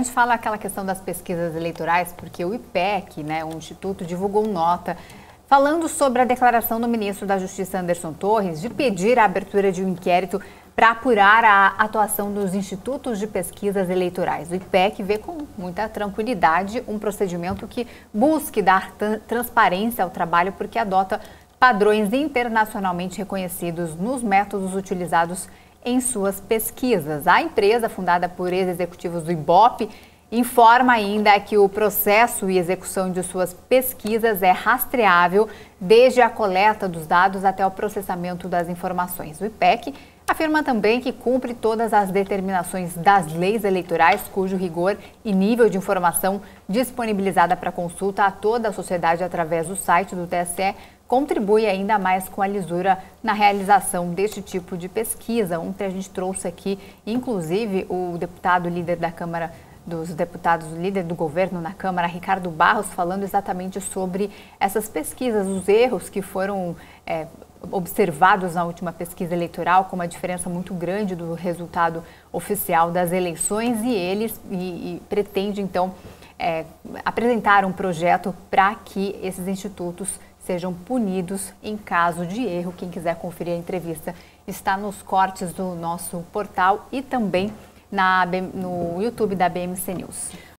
gente fala aquela questão das pesquisas eleitorais, porque o IPEC, né, o Instituto, divulgou nota falando sobre a declaração do ministro da Justiça, Anderson Torres, de pedir a abertura de um inquérito para apurar a atuação dos institutos de pesquisas eleitorais. O IPEC vê com muita tranquilidade um procedimento que busque dar transparência ao trabalho, porque adota padrões internacionalmente reconhecidos nos métodos utilizados em suas pesquisas. A empresa, fundada por ex-executivos do IBOPE, informa ainda que o processo e execução de suas pesquisas é rastreável desde a coleta dos dados até o processamento das informações. O IPEC afirma também que cumpre todas as determinações das leis eleitorais, cujo rigor e nível de informação disponibilizada para consulta a toda a sociedade através do site do TSE contribui ainda mais com a lisura na realização deste tipo de pesquisa. Ontem a gente trouxe aqui, inclusive, o deputado líder da Câmara dos Deputados, líder do governo na Câmara, Ricardo Barros, falando exatamente sobre essas pesquisas, os erros que foram observados na última pesquisa eleitoral, com uma diferença muito grande do resultado oficial das eleições, e eles pretende, então, apresentar um projeto para que esses institutos sejam punidos em caso de erro. Quem quiser conferir a entrevista está nos cortes do nosso portal e também no YouTube da BMC News.